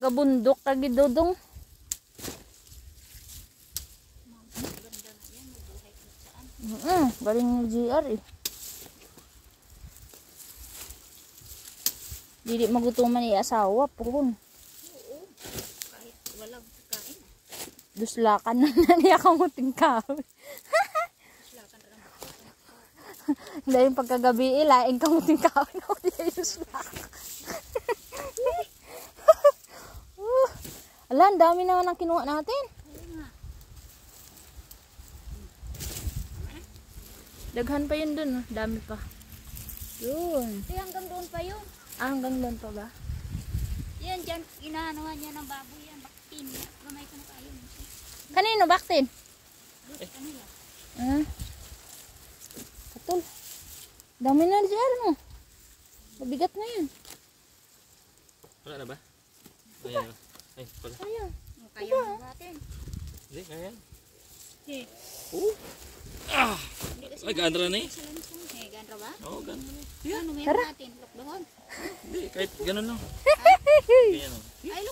Gabundok kagi dodong. Galing ng GR eh. Dili magutuman ni asawa pun. Oo. Kahit walang kain. Duslakan na niya kamuting kahoy. Duslakan ra lang. Dahil pagkagabi ilaing kamuting kahoy ko diya duslak. Ala, ang dami naman ang kinuha natin. Daghan pa yun dun, dami pa. Yun. Hanggang doon pa yun. Hanggang doon pa ba? Yan dyan, inahanuhan niya ng baboy yan. Baktin. Gamay ko na kayo. Kanino, baktin? Kanila. Katul. Dami na dyan, no? Mabigat na yan. Wala na ba? Ayan. Ay, pala. Kaya. Kaya mo natin. Hindi, kaya. Eh. Ah! Ay, gandra na eh. Eh, gandra ba? Oo, gandra na eh. Ano meron natin? Lokdohon. Hindi, kahit ganun lang. Ganyan o. Ay,